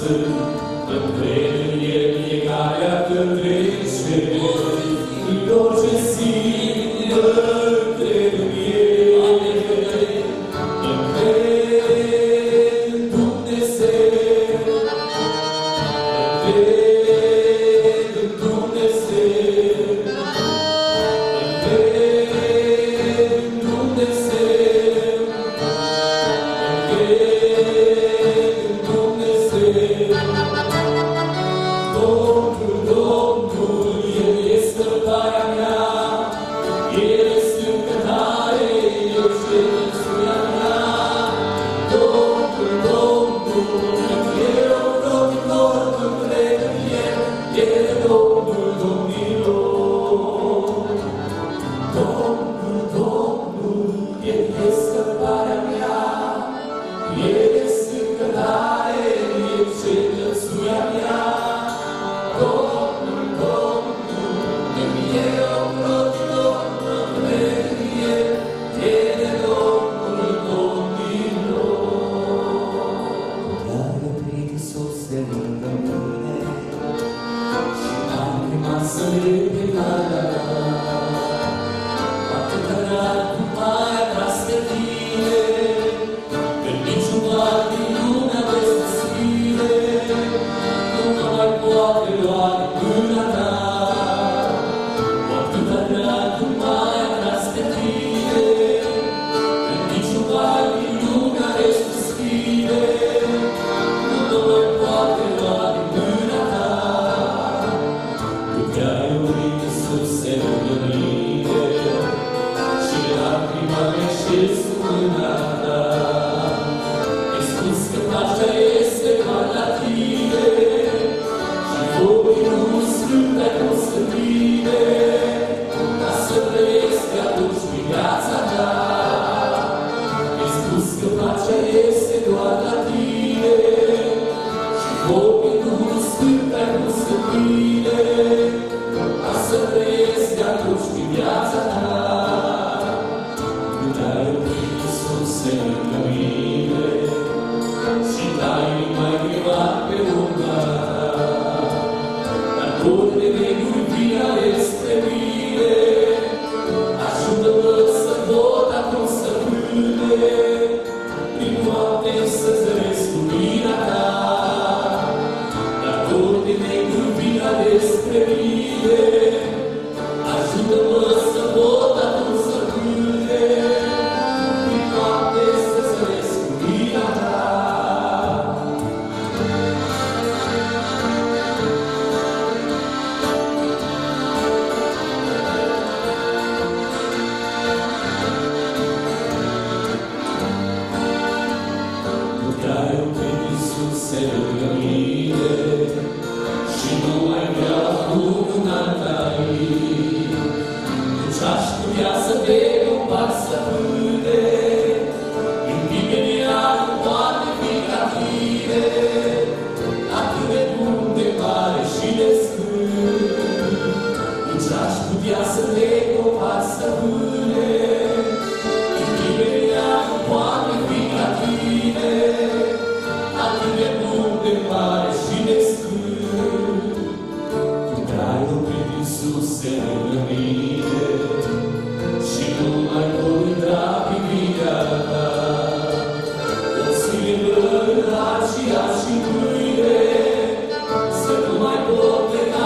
sunt, încred în El e calea când trece, în orice zi, încred în El, încred în Dumnezeu, încred în Dumnezeu, încred în Dumnezeu, încred în Dumnezeu. Domnul, El e scăparea mea, El e stâncătare, El și mântuirea mea. Domnul, El o roditor, încred în El, El e Domnul domnilor. Domnul, El e scăparea mea, El e stâncătare, El și mântuirea mea.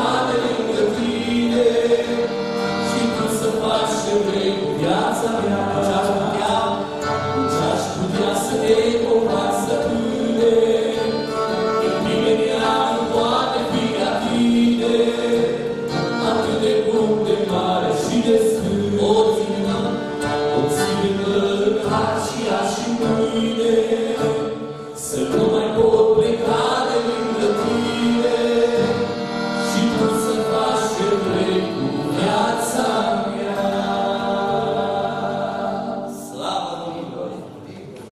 Viața mea